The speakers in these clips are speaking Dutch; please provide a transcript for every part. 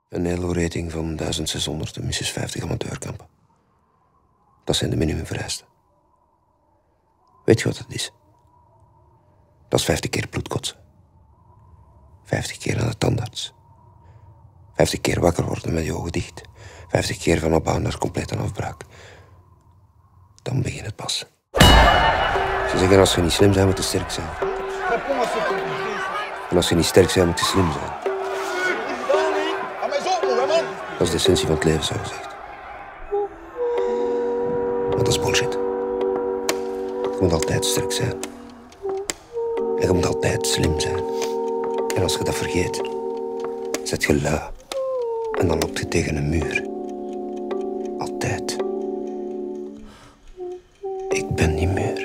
Een ELO-rating van 1600 en minstens 50 amateurkampen. Dat zijn de minimumvereisten. Weet je wat het is? Dat is 50 keer bloedkotsen. 50 keer naar de tandarts. 50 keer wakker worden met je ogen dicht. 50 keer van opbouw naar complete afbraak. Dan begint het pas. Ze zeggen als je niet slim bent, moet je sterk zijn. En als je niet sterk bent, moet je slim zijn. Dat is de essentie van het leven, zo gezegd. Maar dat is bullshit. Je moet altijd sterk zijn. En je moet altijd slim zijn. En als je dat vergeet, zet je lui. En dan loop je tegen een muur. Altijd. Ik ben die muur.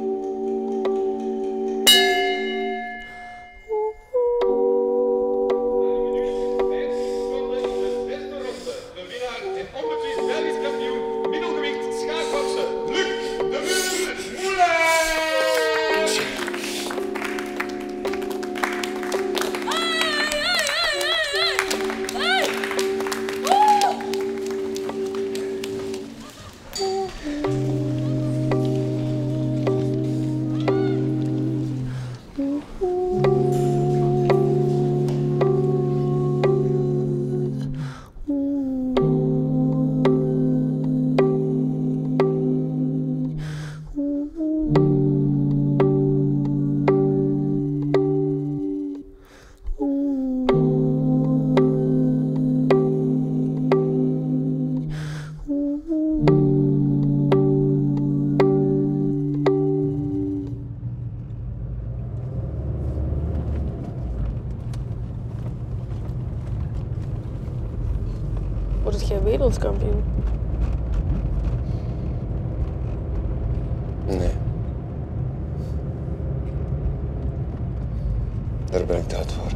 Wordt jij wereldkampioen? Nee. Daar ben ik te oud voor.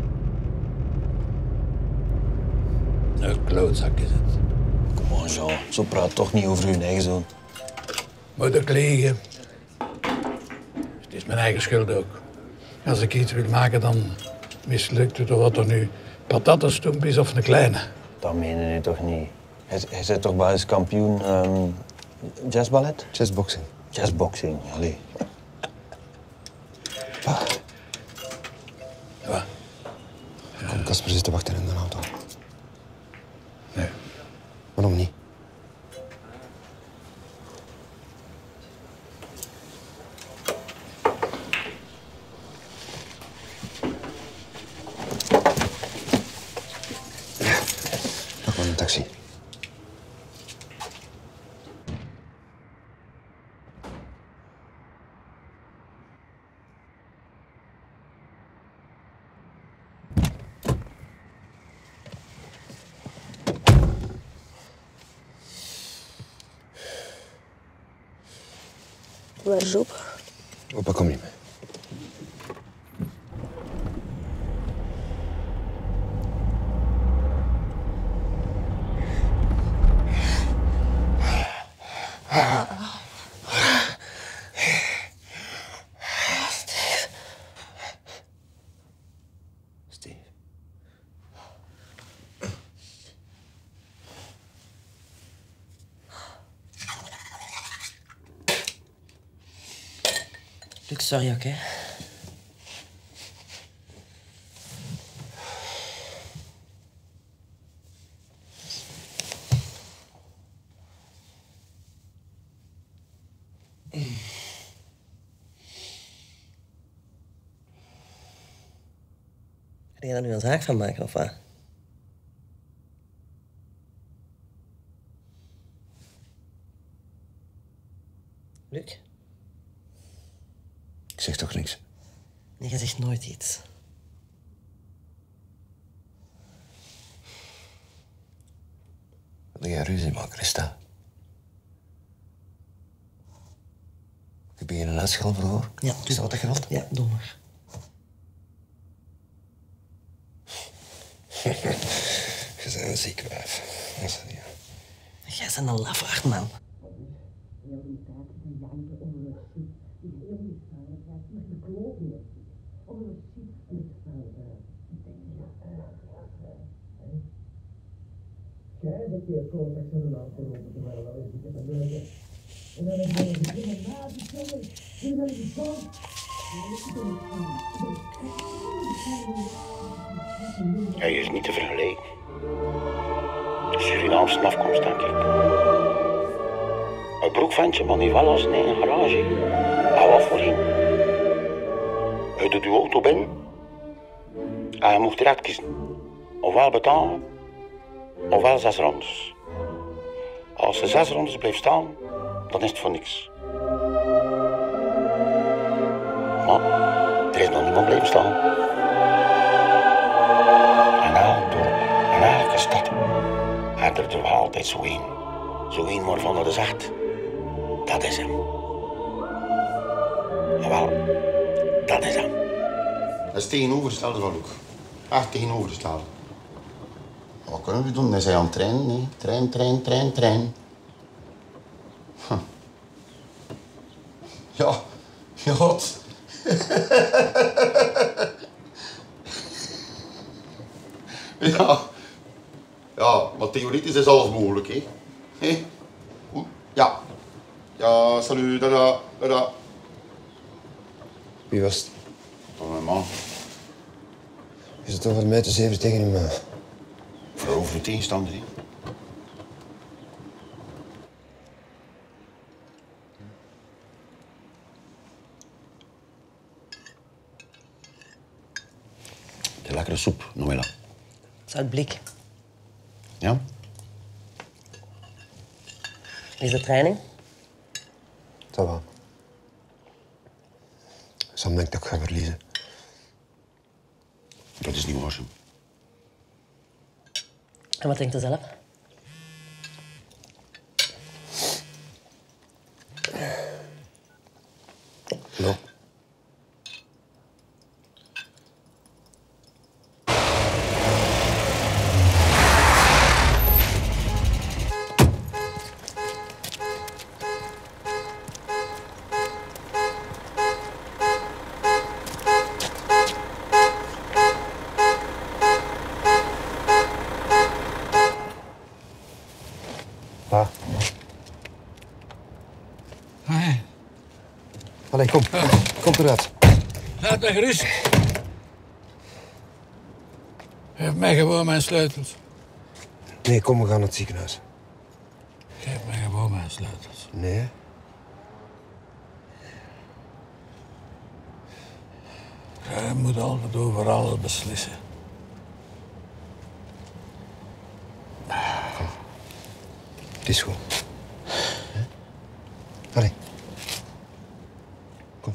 Een klootzak is het. Kom on, Jean. Zo praat toch niet over uw eigen zoon. Moet ik liegen. Het is mijn eigen schuld ook. Als ik iets wil maken, dan mislukt het. Of wat er nu patatenstomp is of een kleine. Dat meen je nu toch niet? Hij zit toch Belgisch kampioen jazzballet? Chessboxing. Jazzboxing, allee. Pa, Wat? kom, Kasper zit te wachten in de auto. Nee. Waarom niet? Nog maar een taxi. Waar is opa? Opa, kom niet mee. Steve. Luc, sorry, oké? Ga je daar nu een zaak van maken, of wat? Luc? Ik zeg toch niks? Nee, je zegt nooit iets. Wil jij ruzie maken, Christa? Heb je een uitschelven voor? Ja, Is dat wat je wilt? Ja, doe maar. Je bent een ziek wijf. Dat is het, ja. Jij bent een lafaard, man. Hij is niet te vergelijken. Surinaamse afkomst, denk ik. Een broekventje, maar niet wel als een eigen garage. En wat voor een? Je doet je auto binnen en je moet direct kiezen. Ofwel betalen, ofwel 6 rondes. Als ze 6 rondes blijft staan, dan is het voor niks. Maar er is nog niemand blijven staan. En elk dorp, en elke stad, en er toch altijd zo één. Zo één waarvan dat is echt, dat is hem. Jawel, dat is hem. Dat is tegenovergestelde van Luc. Echt tegenovergestelde. Wat kunnen we doen? Hij is aan het trainen, nee. Trein. Huh. Ja, god. Ja, maar theoretisch is alles mogelijk, hè. Hé? Goed? Ja. Ja, salut, dada. Wie was het? Oh, mijn man. Is het over mij te zeven tegen uw ma? Vooral over de tegenstander, hè. De lekkere soep, Noëlla. Het is uit blik. Ja? Is de training? Dat wel. Sam denkt dat ik ga verliezen. Dat is niet waar, zo. En wat denkt u zelf? No. Pa. Hey, Allee, kom. Kom eruit. laat me gerust. Geef mij gewoon mijn sleutels. Nee, kom, we gaan naar het ziekenhuis. Geef mij gewoon mijn sleutels. Nee? Jij moet altijd over alles beslissen. Het is goed. Allee. Kom.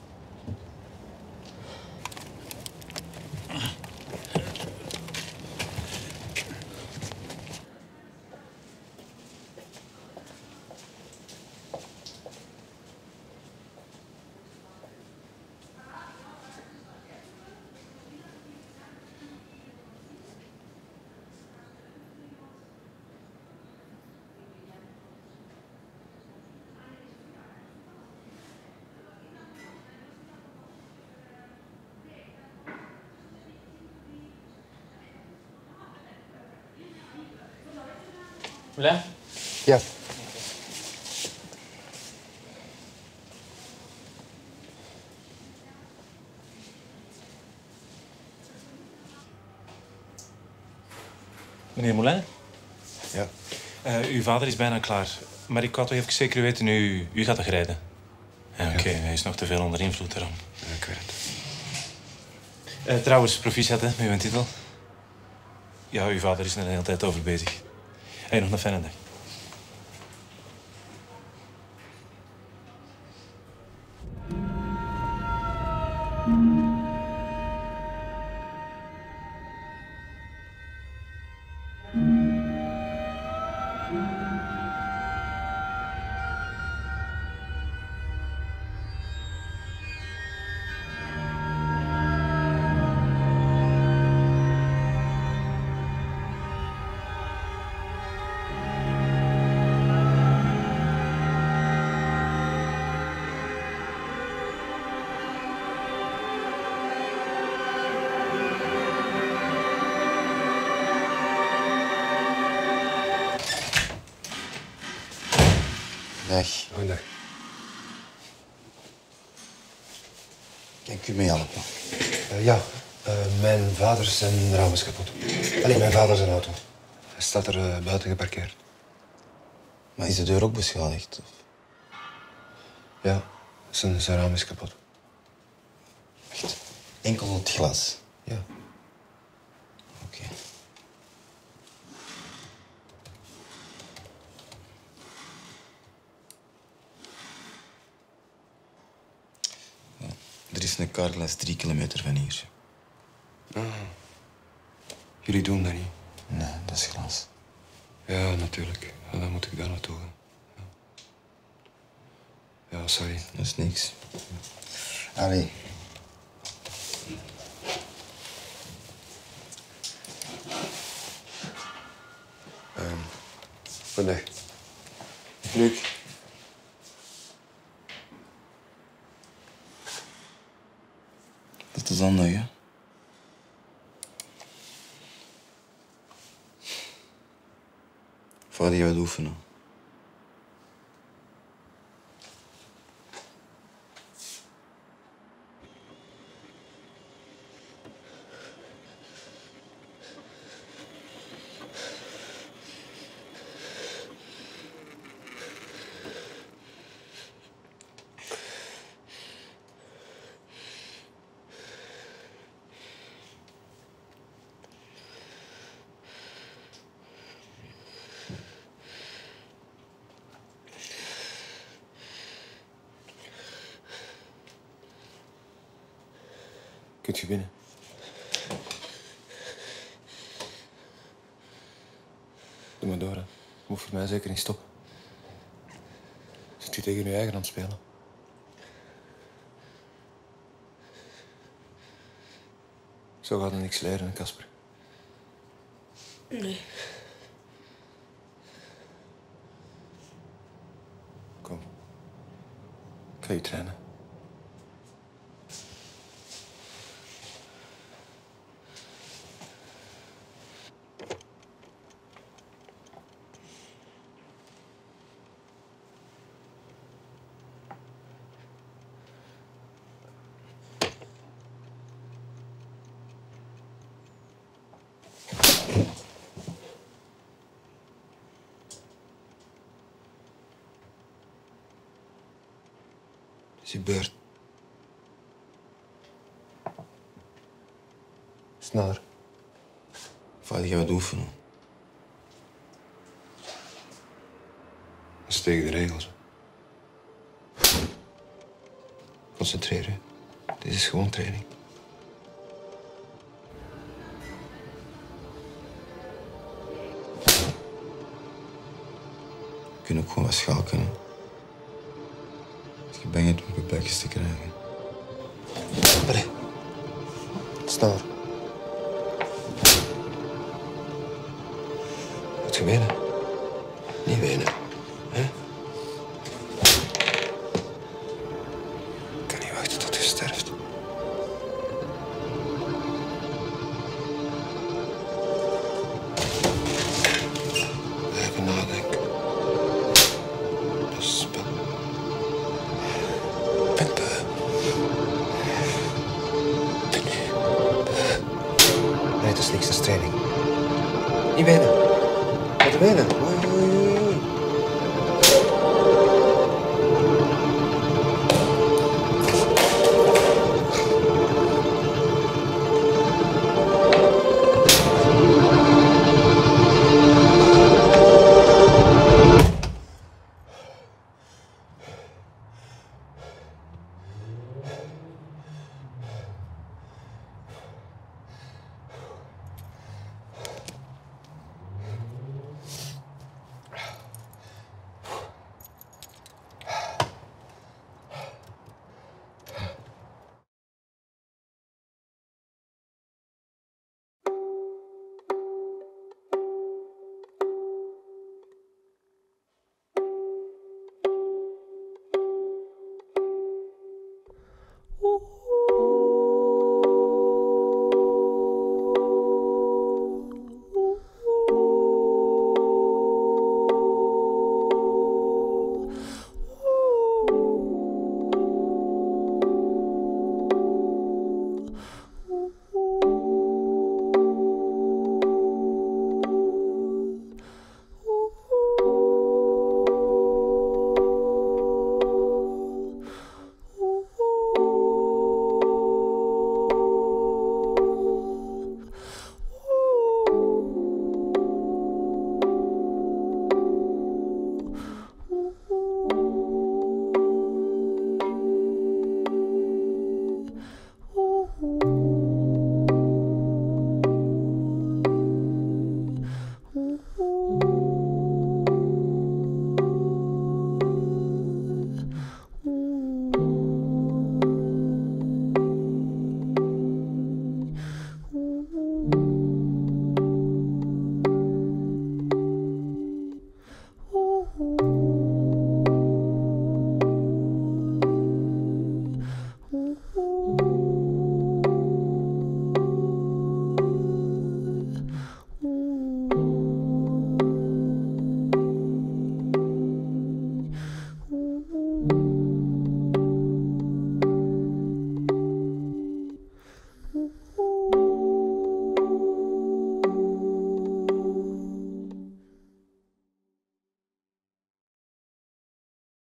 Moulin? Ja. Meneer Moulin? Ja. Uw vader is bijna klaar. Maar ik wou toch even zeker weten, u gaat toch rijden? Ja, oké, hij is nog te veel onder invloed daarom. Ja, ik weet het. Trouwens, proficiat hè, met uw titel. Ja, uw vader is er de hele tijd over bezig. Hey, nog een fijne dag. Dag. Goedendag. Kan ik u mee helpen? Ja, mijn vader zijn raam is kapot. Alleen mijn vader zijn auto. Hij staat er buiten geparkeerd. Maar is de deur ook beschadigd? Of? Ja, zijn raam is kapot. Echt? Enkel het glas? Ja. Oké. Ja, er is een carglass 3 kilometer van hier. Jullie doen dat niet? Nee, dat is glas. Ja, natuurlijk. Ja, dan moet ik daar naartoe gaan. Ja, sorry. Dat is niks. Allee. Goedendag. Luc. Dat is zondag, hè? Vader, je gaat oefenen. Kunt je binnen? Doe maar door, hè. Je moet voor mij zeker niet stoppen. Zit je tegen je eigen aan het spelen? Zo gaat er niks leren, Casper. Nee. Kom. Ik ga je trainen. Het is je beurt. Sneller. Vader, je gaat oefenen. Dat is tegen de regels. Concentreer je. Dit is gewoon training. Je kunt ook gewoon wat schakelen. Als je bang bent om je bekjes te krijgen. Allee. Sneller. Moet je wenen? Niet wenen. Hè? Ik kan niet wachten tot je sterft. Even nadenken. Dat is spel. Ik ben beu. Ik ben nu beu. Nee, het is niks, dat is training. Niet wenen. Wat wenen? Oei, oei, oei.